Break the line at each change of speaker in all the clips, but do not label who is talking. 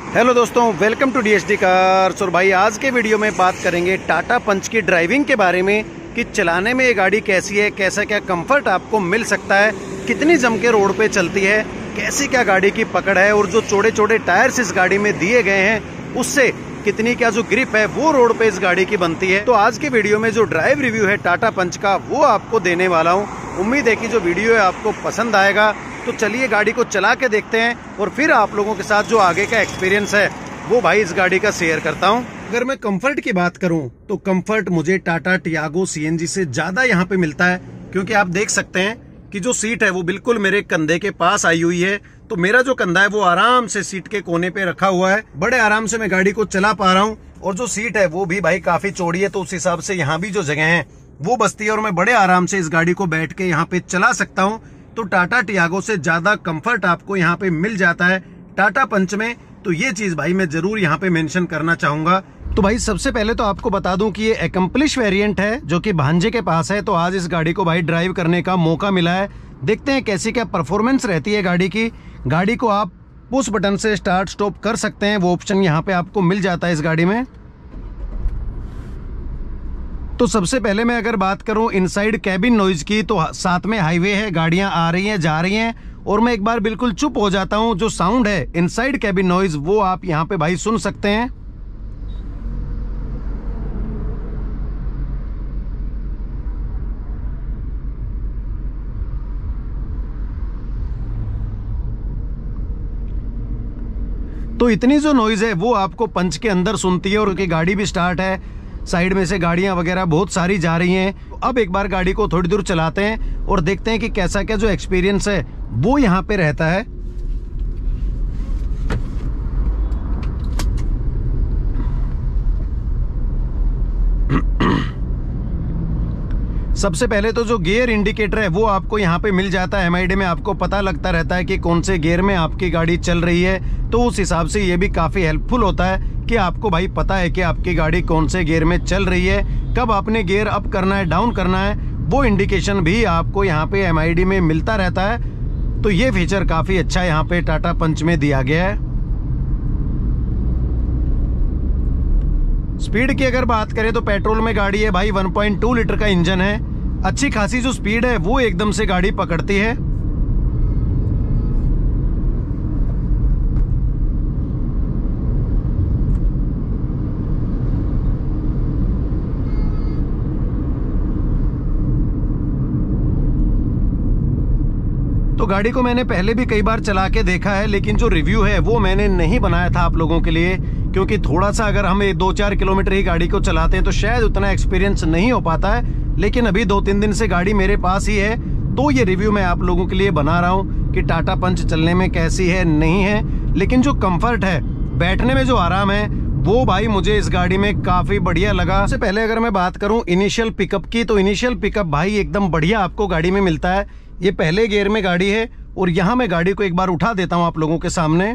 Hello दोस्तों, welcome to DSD cars. और भाई आज के वीडियो में बात करेंगे टाटा पंच की ड्राइविंग के बारे में कि चलाने में ये गाड़ी कैसी है, कैसा क्या कंफर्ट आपको मिल सकता है, कितनी जम के रोड पे चलती है, कैसी क्या गाड़ी की पकड़ है और जो चौड़े चौड़े टायर्स इस गाड़ी में दिए गए हैं उससे कितनी क्या जो ग्रिप है वो रोड पे इस गाड़ी की बनती है। तो आज के वीडियो में जो ड्राइव रिव्यू है टाटा पंच का वो आपको देने वाला हूँ। उम्मीद है कि जो वीडियो है आपको पसंद आएगा। तो चलिए गाड़ी को चला के देखते हैं और फिर आप लोगों के साथ जो आगे का एक्सपीरियंस है वो भाई इस गाड़ी का शेयर करता हूं। अगर मैं कंफर्ट की बात करूं तो कंफर्ट मुझे टाटा टियागो सीएनजी से ज्यादा यहां पे मिलता है, क्योंकि आप देख सकते हैं कि जो सीट है वो बिल्कुल मेरे कंधे के पास आई हुई है। तो मेरा जो कंधा है वो आराम से सीट के कोने पे रखा हुआ है, बड़े आराम से मैं गाड़ी को चला पा रहा हूँ। और जो सीट है वो भी भाई काफी चौड़ी है, तो उस हिसाब से यहाँ भी जो जगह है वो बचती है और मैं बड़े आराम से इस गाड़ी को बैठ के यहाँ पे चला सकता हूँ। तो टाटा टियागो से ज्यादा कंफर्ट आपको यहाँ पे मिल जाता है टाटा पंच में। तो ये चीज भाई मैं जरूर यहाँ पे मेंशन करना चाहूंगा। तो भाई सबसे पहले तो आपको बता दूं कि ये एकम्प्लिश वेरिएंट है जो कि भांजे के पास है। तो आज इस गाड़ी को भाई ड्राइव करने का मौका मिला है। देखते हैं कैसी क्या परफॉर्मेंस रहती है गाड़ी की। गाड़ी को आप पुश बटन से स्टार्ट स्टॉप कर सकते हैं, वो ऑप्शन यहाँ पे आपको मिल जाता है इस गाड़ी में। तो सबसे पहले मैं अगर बात करूं इनसाइड कैबिन नॉइज की, तो साथ में हाईवे है, गाड़ियां आ रही हैं जा रही हैं और मैं एक बार बिल्कुल चुप हो जाता हूं। जो साउंड है इनसाइड कैबिन नॉइज वो आप यहां पे भाई सुन सकते हैं। तो इतनी जो नॉइज है वो आपको पंच के अंदर सुनती है और उनकी गाड़ी भी स्टार्ट है, साइड में से गाड़ियां वगैरह बहुत सारी जा रही हैं। तो अब एक बार गाड़ी को थोड़ी दूर चलाते हैं और देखते हैं कि कैसा क्या जो एक्सपीरियंस है वो यहाँ पे रहता है। सबसे पहले तो जो गियर इंडिकेटर है वो आपको यहाँ पे मिल जाता है। एमआईडी में आपको पता लगता रहता है कि कौन से गियर में आपकी गाड़ी चल रही है, तो उस हिसाब से ये भी काफ़ी हेल्पफुल होता है कि आपको भाई पता है कि आपकी गाड़ी कौन से गियर में चल रही है, कब आपने गियर अप करना है डाउन करना है, वो इंडिकेशन भी आपको यहाँ पे एमआईडी में मिलता रहता है। तो ये फीचर काफ़ी अच्छा यहाँ पे टाटा पंच में दिया गया है। स्पीड की अगर बात करें तो पेट्रोल में गाड़ी है भाई, 1.2 लीटर का इंजन है। अच्छी खासी जो स्पीड है वो एकदम से गाड़ी पकड़ती है। तो गाड़ी को मैंने पहले भी कई बार चला के देखा है, लेकिन जो रिव्यू है वो मैंने नहीं बनाया था आप लोगों के लिए, क्योंकि थोड़ा सा अगर हम 2-4 किलोमीटर ही गाड़ी को चलाते हैं तो शायद उतना एक्सपीरियंस नहीं हो पाता है। लेकिन अभी 2-3 दिन से गाड़ी मेरे पास ही है, तो ये रिव्यू मैं आप लोगों के लिए बना रहा हूँ कि टाटा पंच चलने में कैसी है नहीं है। लेकिन जो कंफर्ट है, बैठने में जो आराम है वो भाई मुझे इस गाड़ी में काफी बढ़िया लगा। सबसे पहले अगर मैं बात करूं इनिशियल पिकअप की, तो इनिशियल पिकअप भाई एकदम बढ़िया आपको गाड़ी में मिलता है। ये पहले गियर में गाड़ी है और यहां मैं गाड़ी को एक बार उठा देता हूं आप लोगों के सामने।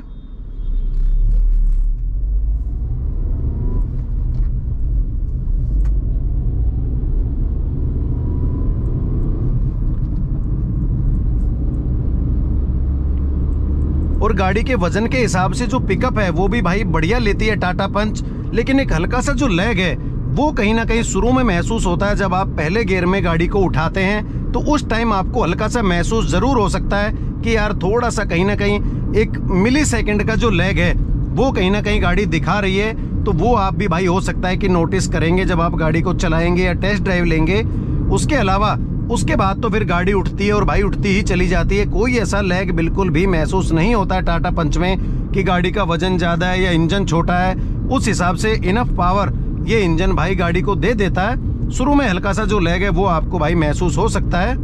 और गाड़ी के वजन के हिसाब से जो पिकअप है वो भी भाई बढ़िया लेती है टाटा पंच। लेकिन एक हल्का सा जो लैग है वो कहीं ना कहीं शुरू में महसूस होता है। जब आप पहले गियर में गाड़ी को उठाते हैं तो उस टाइम आपको हल्का सा महसूस जरूर हो सकता है कि यार थोड़ा सा कहीं ना कहीं 1 मिली सेकेंड का जो लैग है वो कहीं ना कहीं गाड़ी दिखा रही है। तो वो आप भी भाई हो सकता है कि नोटिस करेंगे जब आप गाड़ी को चलाएंगे या टेस्ट ड्राइव लेंगे। उसके अलावा उसके बाद तो फिर गाड़ी उठती है और भाई उठती ही चली जाती है। कोई ऐसा लैग बिल्कुल भी महसूस नहीं होता है टाटा पंच में कि गाड़ी का वजन ज्यादा है या इंजन छोटा है। उस हिसाब से इनफ पावर ये इंजन भाई गाड़ी को दे देता है। शुरू में हल्का सा जो लैग है वो आपको भाई महसूस हो सकता है।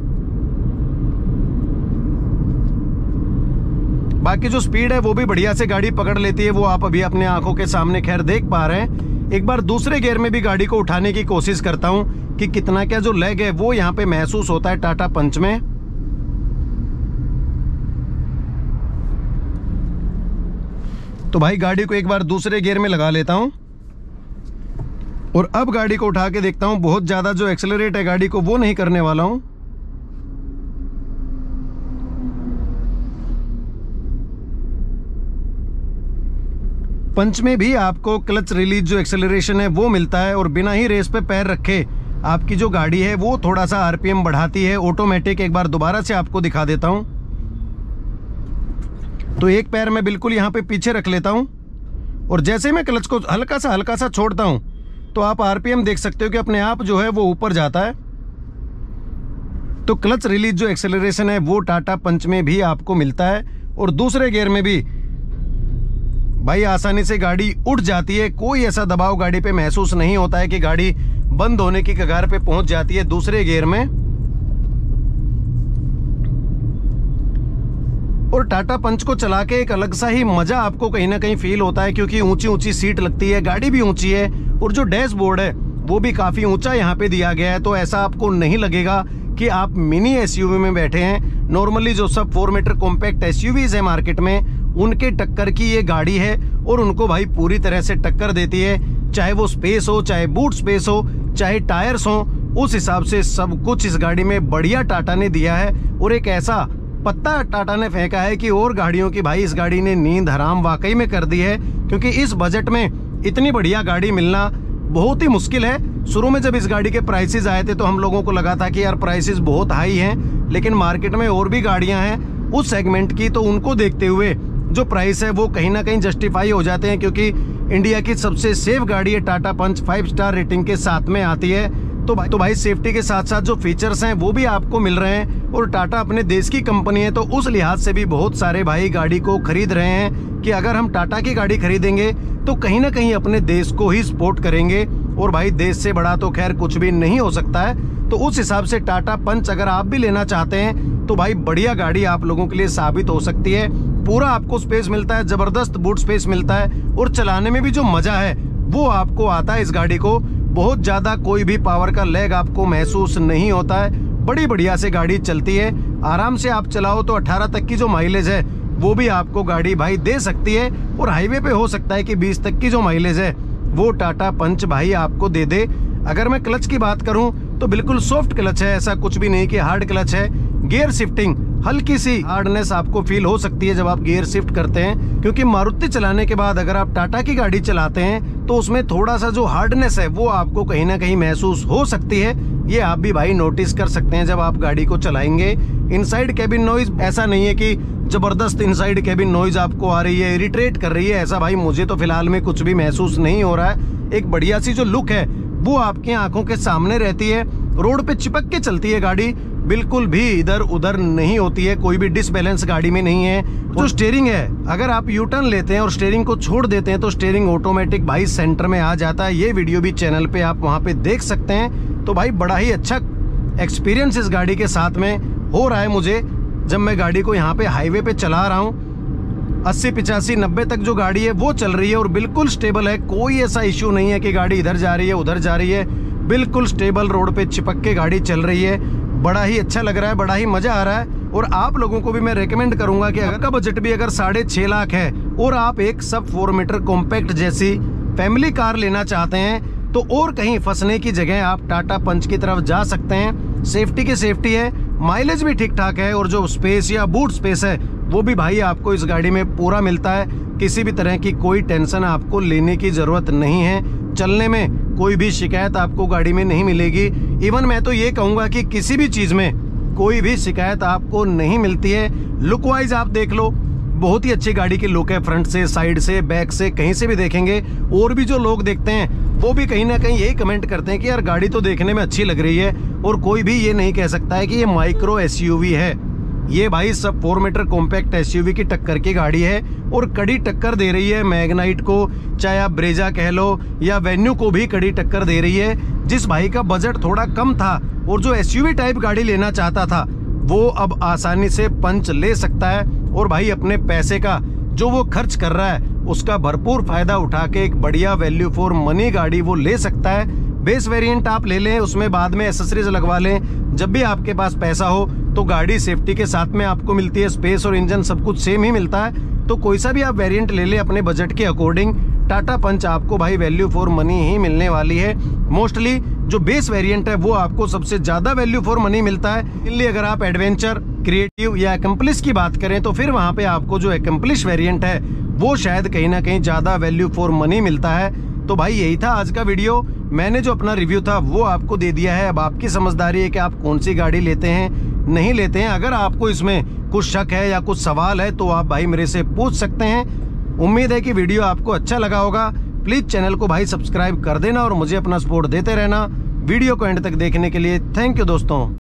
बाकी जो स्पीड है वो भी बढ़िया से गाड़ी पकड़ लेती है, वो आप अभी अपने आंखों के सामने खैर देख पा रहे हैं। एक बार दूसरे गियर में भी गाड़ी को उठाने की कोशिश करता हूं कि कितना क्या जो लैग है वो यहाँ पे महसूस होता है टाटा पंच में। तो भाई गाड़ी को एक बार दूसरे गियर में लगा लेता हूं और अब गाड़ी को उठा के देखता हूं। बहुत ज्यादा जो एक्सेलरेट है गाड़ी को वो नहीं करने वाला हूं। पंच में भी आपको क्लच रिलीज जो एक्सेलरेशन है वो मिलता है, और बिना ही रेस पे पैर रखे आपकी जो गाड़ी है वो थोड़ा सा आरपीएम बढ़ाती है ऑटोमेटिक। एक बार दोबारा से आपको दिखा देता हूं। तो एक पैर मैं बिल्कुल यहाँ पे पीछे रख लेता हूं, और जैसे मैं क्लच को हल्का सा छोड़ता हूं तो आप आरपीएम देख सकते हो कि अपने आप जो है वो ऊपर जाता है। तो क्लच रिलीज जो एक्सेलरेशन है वो टाटा पंच में भी आपको मिलता है, और दूसरे गियर में भी भाई आसानी से गाड़ी उठ जाती है। कोई ऐसा दबाव गाड़ी पे महसूस नहीं होता है कि गाड़ी बंद होने की कगार पे पहुंच जाती है दूसरे गियर में। और टाटा पंच को चला के एक अलग सा ही मजा आपको कहीं ना कहीं फील होता है, क्योंकि ऊंची ऊंची सीट लगती है, गाड़ी भी ऊंची है, और जो डैशबोर्ड है वो भी काफी ऊंचा यहाँ पे दिया गया है। तो ऐसा आपको नहीं लगेगा कि आप मिनी एसयूवी में बैठे हैं। नॉर्मली जो सब 4 मीटर कॉम्पैक्ट एसयूवीज है मार्केट में, उनके टक्कर की ये गाड़ी है, और उनको भाई पूरी तरह से टक्कर देती है। चाहे वो स्पेस हो, चाहे बूट स्पेस हो, चाहे टायर्स हो, उस हिसाब से सब कुछ इस गाड़ी में बढ़िया टाटा ने दिया है। और एक ऐसा पत्ता टाटा ने फेंका है कि और गाड़ियों की भाई इस गाड़ी ने नींद हराम वाकई में कर दी है, क्योंकि इस बजट में इतनी बढ़िया गाड़ी मिलना बहुत ही मुश्किल है। शुरू में जब इस गाड़ी के प्राइसेस आए थे तो हम लोगों को लगा था कि यार प्राइसेस बहुत हाई हैं, लेकिन मार्केट में और भी गाड़ियां हैं उस सेगमेंट की, तो उनको देखते हुए जो प्राइस है वो कहीं ना कहीं जस्टिफाई हो जाते हैं, क्योंकि इंडिया की सबसे सेफ गाड़ी है टाटा पंच, 5 स्टार रेटिंग के साथ में आती है। तो भाई सेफ्टी के साथ साथ जो फीचर्स हैं वो भी आपको मिल रहे हैं, और टाटा अपने देश की कंपनी है तो उस लिहाज से भी बहुत सारे भाई गाड़ी को खरीद रहे हैं कि अगर हम टाटा की गाड़ी खरीदेंगे तो कहीं ना कहीं अपने देश को ही सपोर्ट करेंगे, और भाई देश से बड़ा तो खैर कुछ भी नहीं हो सकता है। तो उस हिसाब से टाटा पंच अगर आप भी लेना चाहते हैं तो भाई बढ़िया गाड़ी आप लोगों के लिए साबित हो सकती है। पूरा आपको स्पेस मिलता है, जबरदस्त बूट स्पेस मिलता है, और चलाने में भी जो मजा है वो आपको आता है इस गाड़ी को। बहुत ज्यादा कोई भी पावर का लैग आपको महसूस नहीं होता है, बड़ी बढ़िया से गाड़ी चलती है। आराम से आप चलाओ तो 18 तक की जो माइलेज है वो भी आपको गाड़ी भाई दे सकती है, और हाईवे पे हो सकता है कि 20 तक की जो माइलेज है वो टाटा पंच भाई आपको दे दे। अगर मैं क्लच की बात करूं तो बिल्कुल सॉफ्ट क्लच है, ऐसा कुछ भी नहीं कि हार्ड क्लच है। गियर शिफ्टिंग हल्की सी हार्डनेस आपको फील हो सकती है जब आप गियर शिफ्ट करते हैं, क्योंकि मारुति चलाने के बाद अगर आप टाटा की गाड़ी चलाते हैं तो उसमें थोड़ा सा जो हार्डनेस है वो आपको कहीं ना कहीं महसूस हो सकती है। ये आप भी भाई नोटिस कर सकते हैं जब आप गाड़ी को चलाएंगे। इनसाइड कैबिन नॉइज ऐसा नहीं है कि जबरदस्त इनसाइड कैबिन नॉइज आपको आ रही है, इरिटेट कर रही है, ऐसा भाई मुझे तो फिलहाल में कुछ भी महसूस नहीं हो रहा है। एक बढ़िया सी जो लुक है वो आपकी आंखों के सामने रहती है, रोड पे चिपक के चलती है गाड़ी, बिल्कुल भी इधर उधर नहीं होती है, कोई भी डिसबैलेंस गाड़ी में नहीं है। जो स्टीयरिंग है अगर आप यू टर्न लेते हैं और स्टीयरिंग को छोड़ देते हैं तो स्टीयरिंग ऑटोमेटिक भाई सेंटर में आ जाता है। ये वीडियो भी चैनल पे आप वहां पे देख सकते हैं। तो भाई बड़ा ही अच्छा एक्सपीरियंस इस गाड़ी के साथ में हो रहा है मुझे, जब मैं गाड़ी को यहाँ पे हाईवे पे चला रहा हूँ। 80, 85, 90 तक जो गाड़ी है वो चल रही है और बिल्कुल स्टेबल है, कोई ऐसा इश्यू नहीं है कि गाड़ी इधर जा रही है उधर जा रही है, बिल्कुल स्टेबल रोड पे चिपक के गाड़ी चल रही है। बड़ा ही अच्छा लग रहा है, बड़ा ही मजा आ रहा है। और आप लोगों को भी मैं रेकमेंड करूंगा कि अगर का बजट भी अगर 6.5 लाख है और आप एक सब 4 मीटर कॉम्पैक्ट जैसी फैमिली कार लेना चाहते हैं तो और कहीं फंसने की जगह आप टाटा पंच की तरफ जा सकते हैं। सेफ्टी की सेफ्टी है, माइलेज भी ठीक ठाक है, और जो स्पेस या बूट स्पेस है वो भी भाई आपको इस गाड़ी में पूरा मिलता है। किसी भी तरह की कोई टेंशन आपको लेने की जरूरत नहीं है, चलने में कोई भी शिकायत आपको गाड़ी में नहीं मिलेगी। इवन मैं तो ये कहूंगा कि किसी भी चीज में कोई भी शिकायत आपको नहीं मिलती है। लुक वाइज आप देख लो, बहुत ही अच्छी गाड़ी की लुक है, फ्रंट से, साइड से, बैक से, कहीं से भी देखेंगे। और भी जो लोग देखते हैं वो भी कहीं ना कहीं यही कमेंट करते हैं कि यार गाड़ी तो देखने में अच्छी लग रही है, और कोई भी ये नहीं कह सकता है कि ये माइक्रो एसयूवी है। ये भाई सब 4 मीटर कॉम्पैक्ट एसयूवी की टक्कर की गाड़ी है और कड़ी टक्कर दे रही है मैग्नाइट को, चाहे आप ब्रेजा कह लो या वेन्यू को भी कड़ी टक्कर दे रही है। जिस भाई का बजट थोड़ा कम था और जो एसयूवी टाइप गाड़ी लेना चाहता था वो अब आसानी से पंच ले सकता है, और भाई अपने पैसे का जो वो खर्च कर रहा है उसका भरपूर फायदा उठा के एक बढ़िया वैल्यू फॉर मनी गाड़ी वो ले सकता है। बेस वेरिएंट आप ले लें, उसमें बाद में एसेसरीज लगवा लें, जब भी आपके पास पैसा हो तो गाड़ी सेफ्टी के साथ में आपको मिलती है, स्पेस और इंजन सब कुछ सेम ही मिलता है। तो कोई सा भी आप वेरिएंट ले लें अपने बजट के अकॉर्डिंग, टाटा पंच आपको भाई वैल्यू फॉर मनी ही मिलने वाली है। मोस्टली जो बेस वेरिएंट है वो आपको सबसे ज्यादा वैल्यू फॉर मनी मिलता है। इसलिए अगर आप एडवेंचर क्रिएटिव या एकम्प्लिस की बात करें तो फिर वहाँ पे आपको जो एकम्प्लिस वेरिएंट है वो शायद कहीं ना कहीं ज़्यादा वैल्यू फॉर मनी मिलता है। तो भाई यही था आज का वीडियो। मैंने जो अपना रिव्यू था वो आपको दे दिया है। अब आपकी समझदारी है कि आप कौन सी गाड़ी लेते हैं नहीं लेते हैं। अगर आपको इसमें कुछ शक है या कुछ सवाल है तो आप भाई मेरे से पूछ सकते हैं। उम्मीद है कि वीडियो आपको अच्छा लगा होगा। प्लीज़ चैनल को भाई सब्सक्राइब कर देना और मुझे अपना सपोर्ट देते रहना। वीडियो को एंड तक देखने के लिए थैंक यू दोस्तों।